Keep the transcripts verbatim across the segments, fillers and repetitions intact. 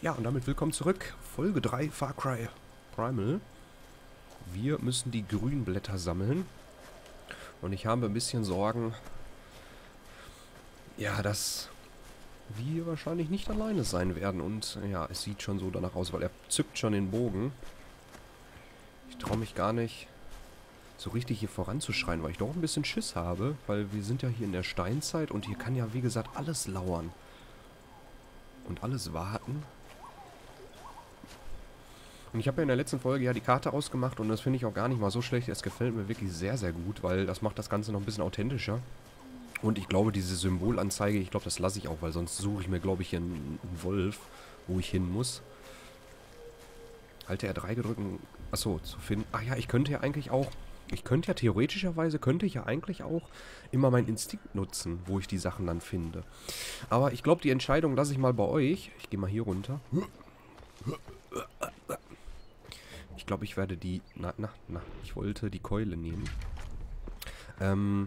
Ja, und damit willkommen zurück. Folge drei Far Cry Primal. Wir müssen die Grünblätter sammeln. Und ich habe ein bisschen Sorgen, ja, dass wir wahrscheinlich nicht alleine sein werden. Und ja, es sieht schon so danach aus, weil er zückt schon den Bogen. Ich traue mich gar nicht so richtig hier voranzuschreien, weil ich doch ein bisschen Schiss habe. Weil wir sind ja hier in der Steinzeit und hier kann ja, wie gesagt, alles lauern. Und alles warten. Und ich habe ja in der letzten Folge ja die Karte ausgemacht und das finde ich auch gar nicht mal so schlecht. Es gefällt mir wirklich sehr, sehr gut, weil das macht das Ganze noch ein bisschen authentischer. Und ich glaube, diese Symbolanzeige, ich glaube, das lasse ich auch, weil sonst suche ich mir, glaube ich, hier einen, einen Wolf, wo ich hin muss. Halte R drei gedrückt, achso, zu finden. Ach ja, ich könnte ja eigentlich auch, ich könnte ja theoretischerweise, könnte ich ja eigentlich auch immer meinen Instinkt nutzen, wo ich die Sachen dann finde. Aber ich glaube, die Entscheidung lasse ich mal bei euch. Ich gehe mal hier runter. Ich glaube, ich werde die... Na, na, na. Ich wollte die Keule nehmen. Ähm...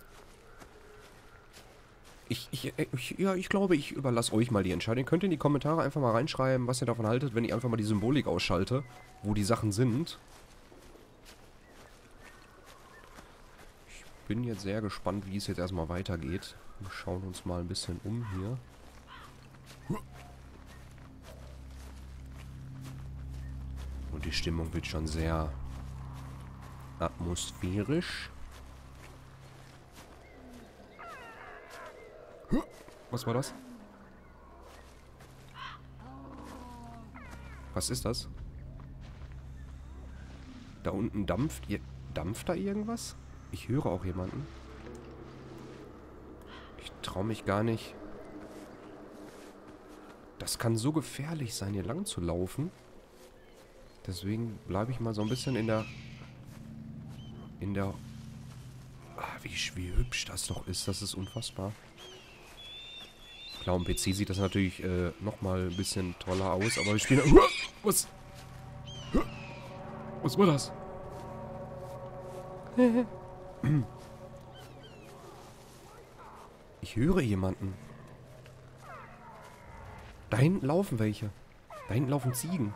Ich, ich, ich, ja, ich glaube, ich überlasse euch mal die Entscheidung. Könnt ihr in die Kommentare einfach mal reinschreiben, was ihr davon haltet, wenn ich einfach mal die Symbolik ausschalte, wo die Sachen sind. Ich bin jetzt sehr gespannt, wie es jetzt erstmal weitergeht. Wir schauen uns mal ein bisschen um hier. Und die Stimmung wird schon sehr atmosphärisch. Was war das? Was ist das? Da unten dampft... Dampft da irgendwas? Ich höre auch jemanden. Ich traue mich gar nicht. Das kann so gefährlich sein, hier lang zu laufen. Deswegen bleibe ich mal so ein bisschen in der... In der... Ah, wie, wie hübsch das doch ist. Das ist unfassbar. Klar, am P C sieht das natürlich äh, nochmal ein bisschen toller aus, aber wir spielen... Was? Was war das? Ich höre jemanden. Da hinten laufen welche. Da hinten laufen Ziegen.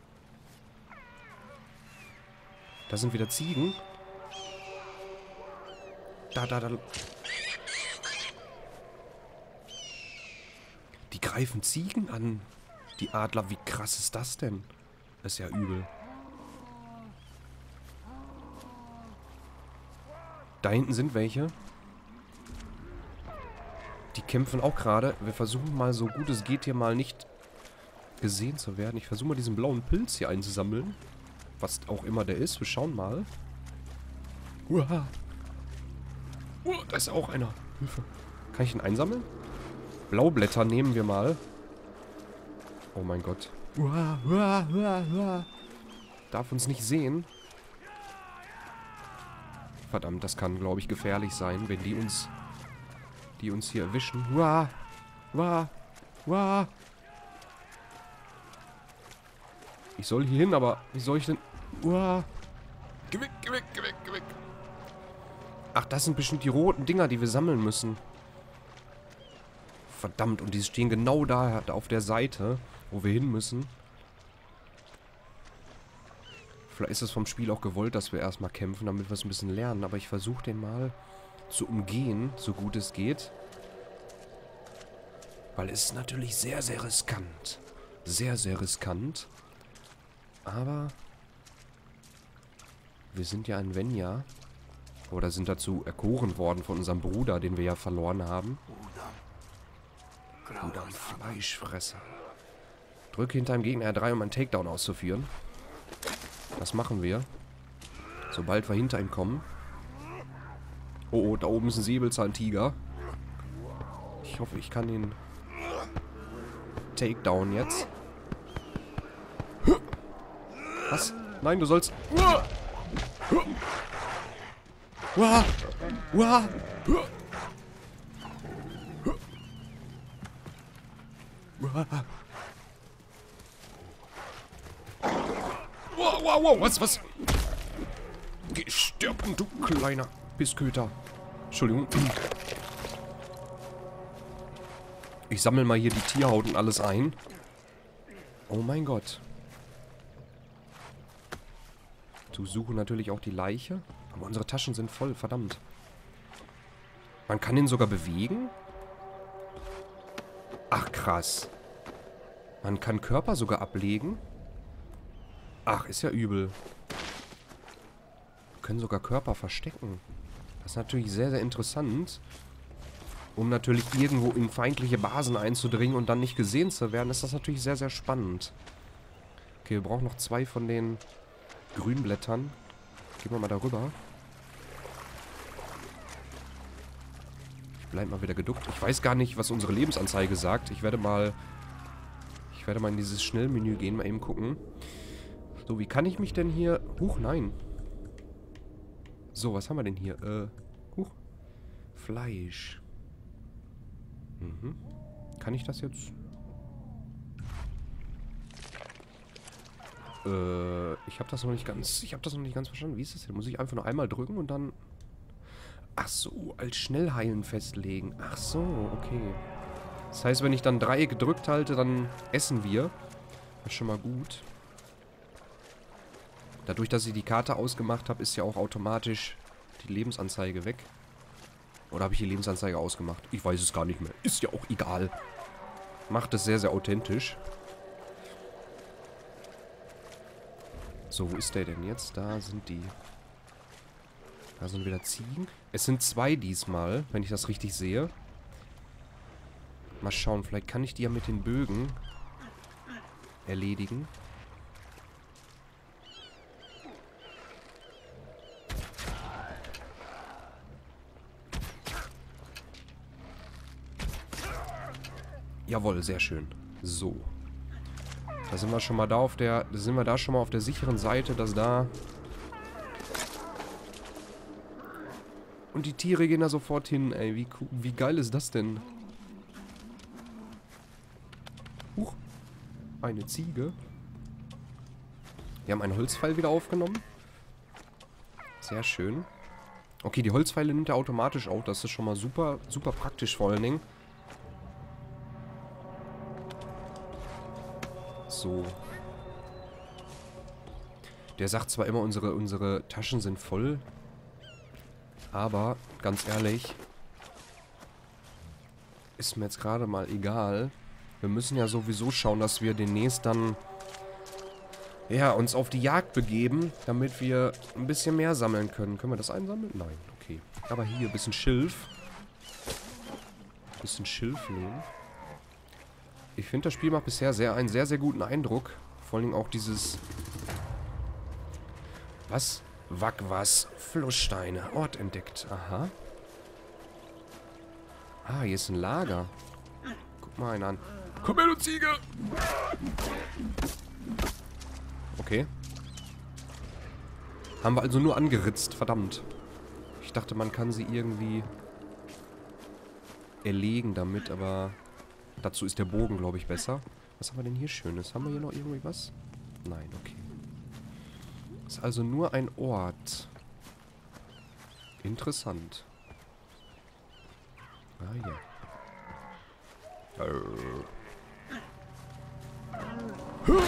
Da sind wieder Ziegen. Da, da, da. Die greifen Ziegen an. Die Adler, wie krass ist das denn? Das ist ja übel. Da hinten sind welche. Die kämpfen auch gerade. Wir versuchen mal, so gut es geht, hier mal nicht gesehen zu werden. Ich versuche mal, diesen blauen Pilz hier einzusammeln. Was auch immer der ist. Wir schauen mal. Uah. Uh, da ist auch einer. Hilfe. Kann ich ihn einsammeln? Blaublätter nehmen wir mal. Oh mein Gott. Uah, uah, uah, uah. Darf uns nicht sehen. Verdammt, das kann, glaube ich, gefährlich sein, wenn die uns... Die uns hier erwischen. Uah, uah, uah. Ich soll hier hin, aber wie soll ich denn... Uah. Geh weg, geh weg, geh weg, geh weg. Ach, das sind bestimmt die roten Dinger, die wir sammeln müssen. Verdammt, und die stehen genau da, da auf der Seite, wo wir hin müssen. Vielleicht ist es vom Spiel auch gewollt, dass wir erstmal kämpfen, damit wir es ein bisschen lernen. Aber ich versuche den mal zu umgehen, so gut es geht. Weil es ist natürlich sehr, sehr riskant. Sehr, sehr riskant. Aber wir sind ja in Venja. Oder sind dazu erkoren worden von unserem Bruder, den wir ja verloren haben. Bruder, Fleischfresser. Drücke hinter dem Gegner R drei, um einen Takedown auszuführen. Das machen wir. Sobald wir hinter ihm kommen. Oh, oh, da oben ist ein Säbelzahntiger. Ich hoffe, ich kann den Takedown jetzt. Was? Nein, du sollst... Uah! Uah! Uah! Wow, wow, wow, was, was? Geh sterben, du kleiner Pissköter. Entschuldigung. Ich sammle mal hier die Tierhaut und alles ein. Oh mein Gott. Du suchen natürlich auch die Leiche. Aber unsere Taschen sind voll, verdammt. Man kann ihn sogar bewegen? Ach, krass. Man kann Körper sogar ablegen? Ach, ist ja übel. Wir können sogar Körper verstecken. Das ist natürlich sehr, sehr interessant. Um natürlich irgendwo in feindliche Basen einzudringen und dann nicht gesehen zu werden, ist das natürlich sehr, sehr spannend. Okay, wir brauchen noch zwei von den Grünblättern. Gehen wir mal darüber. Ich bleib mal wieder geduckt. Ich weiß gar nicht, was unsere Lebensanzeige sagt. Ich werde mal... Ich werde mal in dieses Schnellmenü gehen, mal eben gucken. So, wie kann ich mich denn hier... Huch, nein. So, was haben wir denn hier? Äh, huch. Fleisch. Mhm. Kann ich das jetzt... Äh, ich habe das noch nicht ganz... Ich habe das noch nicht ganz verstanden. Wie ist das denn? Muss ich einfach nur einmal drücken und dann... Ach so, als Schnellheilen festlegen. Ach so, okay. Das heißt, wenn ich dann Dreieck gedrückt halte, dann essen wir. Das ist schon mal gut. Dadurch, dass ich die Karte ausgemacht habe, ist ja auch automatisch die Lebensanzeige weg. Oder habe ich die Lebensanzeige ausgemacht? Ich weiß es gar nicht mehr. Ist ja auch egal. Macht es sehr, sehr authentisch. So, wo ist der denn jetzt? Da sind die. Da sind wieder Ziegen. Es sind zwei diesmal, wenn ich das richtig sehe. Mal schauen, vielleicht kann ich die ja mit den Bögen erledigen. Jawohl, sehr schön. So. Da sind wir schon mal da auf der... Da sind wir da schon mal auf der sicheren Seite, dass da... Und die Tiere gehen da sofort hin, ey. Wie, wie geil ist das denn? Huch. Eine Ziege. Wir haben einen Holzpfeil wieder aufgenommen. Sehr schön. Okay, die Holzpfeile nimmt er automatisch auf. Das ist schon mal super, super praktisch vor allen Dingen. So. Der sagt zwar immer, unsere, unsere Taschen sind voll. Aber, ganz ehrlich, ist mir jetzt gerade mal egal. Wir müssen ja sowieso schauen, dass wir demnächst dann, ja, uns auf die Jagd begeben, damit wir ein bisschen mehr sammeln können. Können wir das einsammeln? Nein, okay. Aber hier, ein bisschen Schilf. Ein bisschen Schilf nehmen. Ich finde, das Spiel macht bisher sehr einen sehr, sehr guten Eindruck. Vor allem auch dieses... Was? Wagwas Flusssteine. Ort entdeckt. Aha. Ah, hier ist ein Lager. Guck mal einen an. Komm her, du Ziege! Okay. Haben wir also nur angeritzt. Verdammt. Ich dachte, man kann sie irgendwie erlegen damit, aber dazu ist der Bogen, glaube ich, besser. Was haben wir denn hier Schönes? Haben wir hier noch irgendwie was? Nein, okay. Ist also nur ein Ort. Interessant. Ah, ja. Äh.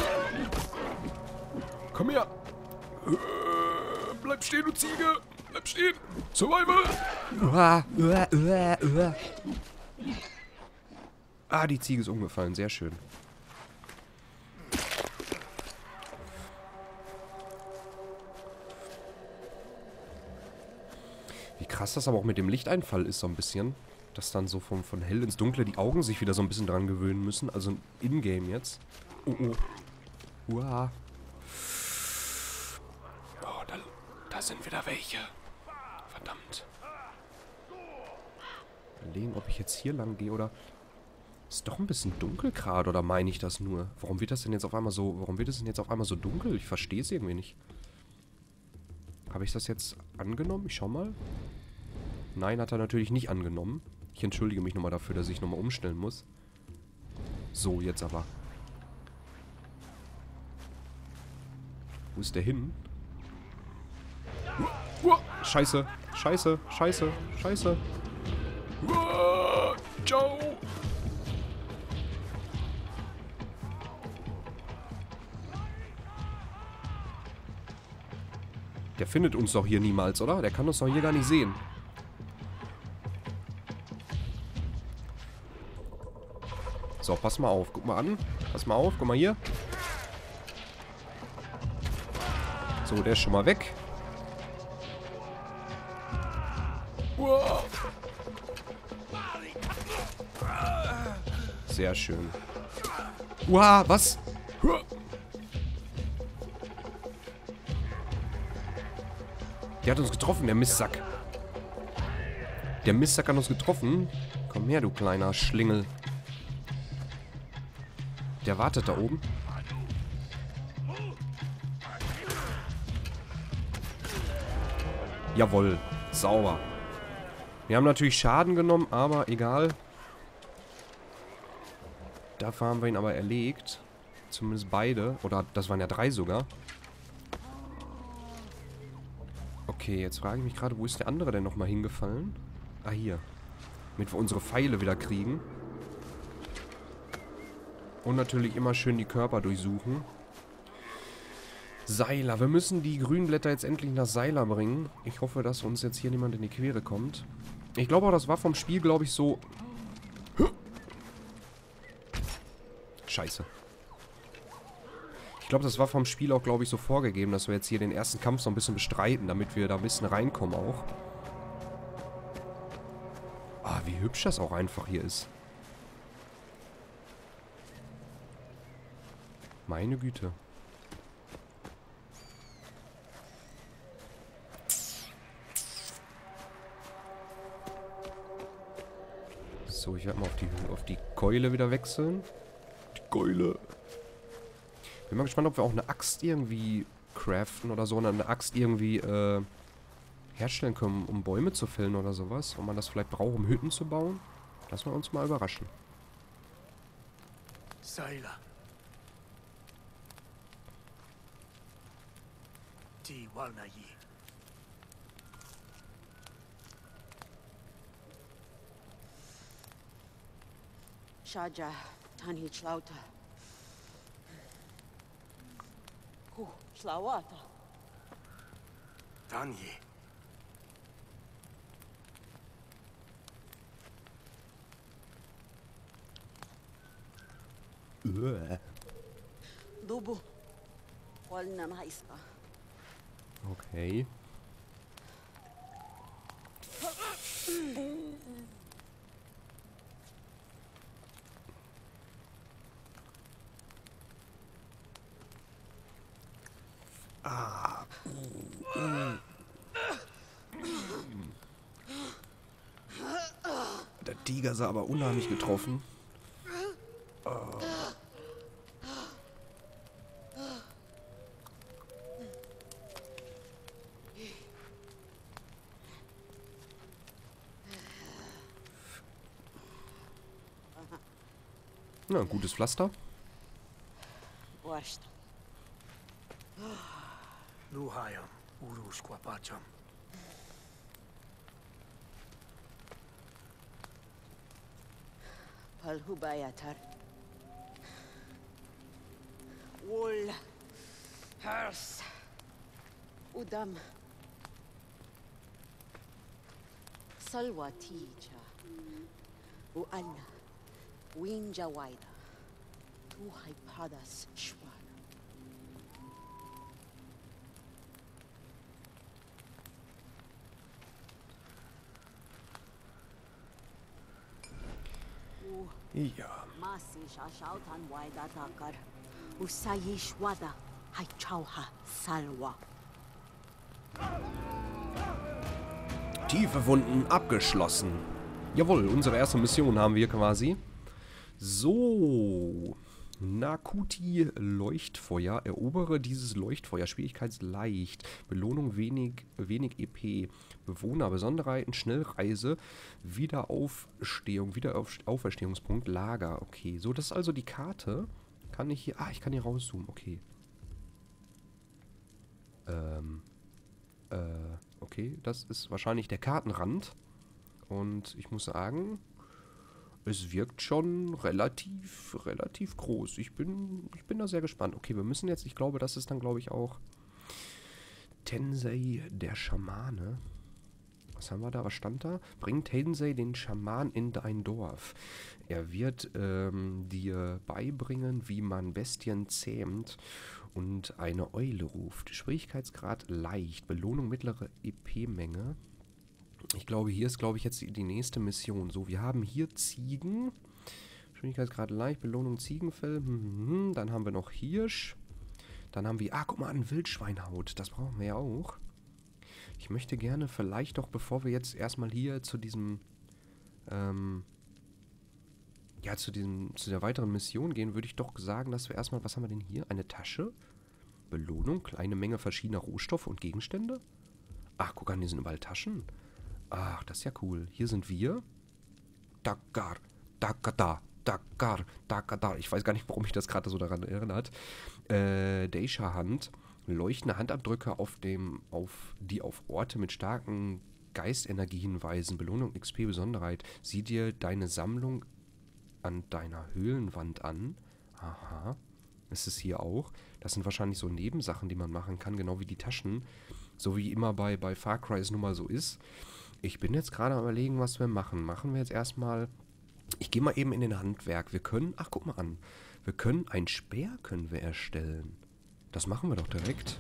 Komm her! Äh, bleib stehen, du Ziege! Bleib stehen! Survival! Uah, uah, uah, uah. Ah, die Ziege ist umgefallen. Sehr schön. Wie krass das aber auch mit dem Lichteinfall ist, so ein bisschen. Dass dann so von, von hell ins Dunkle die Augen sich wieder so ein bisschen dran gewöhnen müssen. Also in-game jetzt. Oh, oh. Uah. Oh, da, da sind wieder welche. Verdammt. Überlegen, ob ich jetzt hier lang gehe oder... Ist doch ein bisschen dunkel gerade, oder meine ich das nur? Warum wird das denn jetzt auf einmal so... Warum wird es denn jetzt auf einmal so dunkel? Ich verstehe es irgendwie nicht. Habe ich das jetzt angenommen? Ich schau mal. Nein, hat er natürlich nicht angenommen. Ich entschuldige mich nochmal dafür, dass ich nochmal umstellen muss. So, jetzt aber. Wo ist der hin? Scheiße, scheiße, scheiße, scheiße. Ciao. Der findet uns doch hier niemals, oder? Der kann uns doch hier gar nicht sehen. So, pass mal auf. Guck mal an. Pass mal auf. Guck mal hier. So, der ist schon mal weg. Uah. Sehr schön. Uah, was? Der hat uns getroffen, der Mistsack. Der Mistsack hat uns getroffen. Komm her, du kleiner Schlingel. Der wartet da oben. Jawohl, sauber. Wir haben natürlich Schaden genommen, aber egal. Dafür haben wir ihn aber erlegt. Zumindest beide. Oder das waren ja drei sogar. Okay, jetzt frage ich mich gerade, wo ist der andere denn nochmal hingefallen? Ah, hier. Damit wir unsere Pfeile wieder kriegen. Und natürlich immer schön die Körper durchsuchen. Seiler. Wir müssen die grünen Blätter jetzt endlich nach Seiler bringen. Ich hoffe, dass uns jetzt hier niemand in die Quere kommt. Ich glaube auch, das war vom Spiel, glaube ich, so... Scheiße. Ich glaube, das war vom Spiel auch, glaube ich, so vorgegeben, dass wir jetzt hier den ersten Kampf so ein bisschen bestreiten, damit wir da ein bisschen reinkommen auch. Ah, wie hübsch das auch einfach hier ist. Meine Güte. So, ich werde mal auf die, auf die Keule wieder wechseln. Die Keule. Bin mal gespannt, ob wir auch eine Axt irgendwie craften oder so. Oder eine Axt irgendwie äh, herstellen können, um Bäume zu fällen oder sowas. Ob man das vielleicht braucht, um Hütten zu bauen. Lassen wir uns mal überraschen. Seiler. Die Walnayi. Shaja, Tani Schlauter. Hu, Schlauata. Tanje. Uah. Dubu. Walna Maiska. Okay. Ah. Der Tiger sah aber unheimlich getroffen. Oh. Na, ein gutes Pflaster. Washt. Luhayam. Urus Quapacham. Palhubayatar. Wool. Hers. Udam. Salwatija. Uana. Winja Waida. Tuhai Padas Shwana. Ja. Masi Shashautan Waida Takar. Usayish Wada. Haichauha Salwa. Tiefe Wunden abgeschlossen. Jawohl, unsere erste Mission haben wir quasi. So. Nakuti Leuchtfeuer. Erobere dieses Leuchtfeuer. Schwierigkeitsleicht. Belohnung wenig, wenig E P. Bewohner, Besonderheiten, Schnellreise. Wiederaufstehung. Wiederauferstehungspunkt. Lager. Okay. So, das ist also die Karte. Kann ich hier... Ah, ich kann hier rauszoomen. Okay. Ähm. Äh, okay. Das ist wahrscheinlich der Kartenrand. Und ich muss sagen... Es wirkt schon relativ, relativ groß. Ich bin, ich bin da sehr gespannt. Okay, wir müssen jetzt, ich glaube, das ist dann, glaube ich, auch Tensei, der Schamane. Was haben wir da? Was stand da? Bring Tensei den Schaman in dein Dorf. Er wird ähm, dir beibringen, wie man Bestien zähmt und eine Eule ruft. Schwierigkeitsgrad leicht. Belohnung mittlere E P-Menge. Ich glaube, hier ist, glaube ich, jetzt die, die nächste Mission. So, wir haben hier Ziegen. Schwierigkeitsgrad leicht. Belohnung Ziegenfell. Hm, dann haben wir noch Hirsch. Dann haben wir... Ah, guck mal an, Wildschweinhaut. Das brauchen wir ja auch. Ich möchte gerne vielleicht doch, bevor wir jetzt erstmal hier zu diesem... Ähm... Ja, zu diesem, zu der weiteren Mission gehen, würde ich doch sagen, dass wir erstmal... Was haben wir denn hier? Eine Tasche. Belohnung. Kleine Menge verschiedener Rohstoffe und Gegenstände. Ach, guck an, hier sind überall Taschen. Ach, das ist ja cool. Hier sind wir. Dakar, Dakada, Dakar, Dakada. Ich weiß gar nicht, warum mich das gerade so daran erinnert. Äh, Deisha-Hand. Leuchtende Handabdrücke auf dem, auf, die auf Orte mit starken Geistenergie hinweisen. Belohnung X P Besonderheit. Sieh dir deine Sammlung an deiner Höhlenwand an. Aha. Das ist hier auch. Das sind wahrscheinlich so Nebensachen, die man machen kann, genau wie die Taschen. So wie immer bei, bei Far Cry es nun mal so ist. Ich bin jetzt gerade am Überlegen, was wir machen. Machen wir jetzt erstmal... Ich gehe mal eben in den Handwerk. Wir können... Ach, guck mal an. Wir können... Ein Speer können wir erstellen. Das machen wir doch direkt.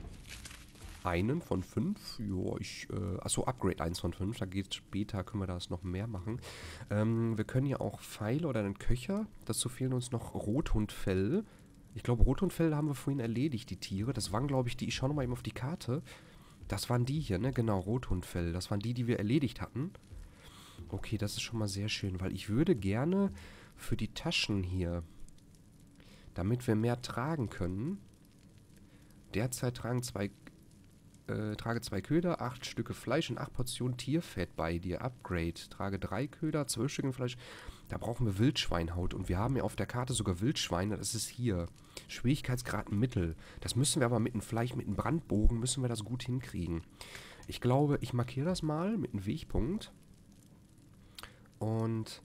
Einen von fünf. Ja, ich... Äh, achso, Upgrade eins von fünf. Da geht später, können wir das noch mehr machen. Ähm, wir können ja auch Pfeile oder einen Köcher. Dazu fehlen uns noch Rothundfell. Ich glaube, Rothundfell haben wir vorhin erledigt, die Tiere. Das waren, glaube ich, die... Ich schaue nochmal eben auf die Karte. Das waren die hier, ne? Genau, Rothundfell. Das waren die, die wir erledigt hatten. Okay, das ist schon mal sehr schön, weil ich würde gerne für die Taschen hier, damit wir mehr tragen können, derzeit tragen zwei, äh, trage zwei Köder, acht Stücke Fleisch und acht Portionen Tierfett bei dir. Upgrade. Trage drei Köder, zwölf Stücke Fleisch. Da brauchen wir Wildschweinhaut. Und wir haben ja auf der Karte sogar Wildschweine. Das ist hier. Schwierigkeitsgrad Mittel. Das müssen wir aber mit einem, vielleicht mit einem Brandbogen, müssen wir das gut hinkriegen. Ich glaube, ich markiere das mal mit einem Wegpunkt. Und...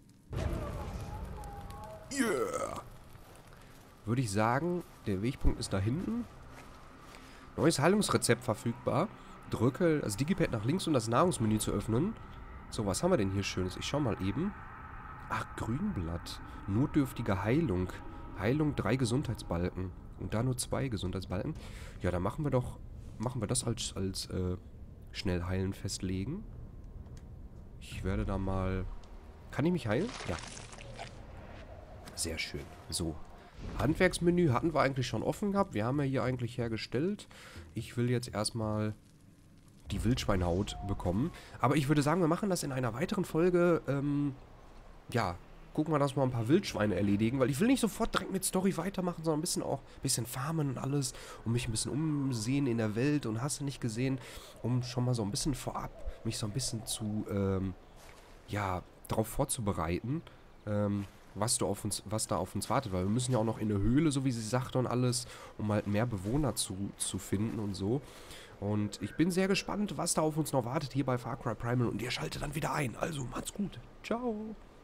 Yeah! Würde ich sagen, der Wegpunkt ist da hinten. Neues Heilungsrezept verfügbar. Drücke das Digipad nach links, um das Nahrungsmenü zu öffnen. So, was haben wir denn hier Schönes? Ich schau mal eben. Ach, Grünblatt. Notdürftige Heilung. Heilung, drei Gesundheitsbalken. Und da nur zwei Gesundheitsbalken. Ja, dann machen wir doch, machen wir das als, als äh, schnell heilen festlegen. Ich werde da mal... Kann ich mich heilen? Ja. Sehr schön. So. Handwerksmenü hatten wir eigentlich schon offen gehabt. Wir haben ja hier eigentlich hergestellt. Ich will jetzt erstmal die Wildschweinhaut bekommen. Aber ich würde sagen, wir machen das in einer weiteren Folge. Ähm, ja, gucken wir, dass wir ein paar Wildschweine erledigen. Weil ich will nicht sofort direkt mit Story weitermachen, sondern ein bisschen auch ein bisschen farmen und alles. Und mich ein bisschen umsehen in der Welt. Und hast du nicht gesehen, um schon mal so ein bisschen vorab mich so ein bisschen zu, ähm, ja, darauf vorzubereiten, ähm, was, du auf uns, was da auf uns wartet. Weil wir müssen ja auch noch in eine Höhle, so wie sie sagte und alles, um halt mehr Bewohner zu, zu finden und so. Und ich bin sehr gespannt, was da auf uns noch wartet hier bei Far Cry Primal. Und ihr schaltet dann wieder ein. Also, macht's gut. Ciao.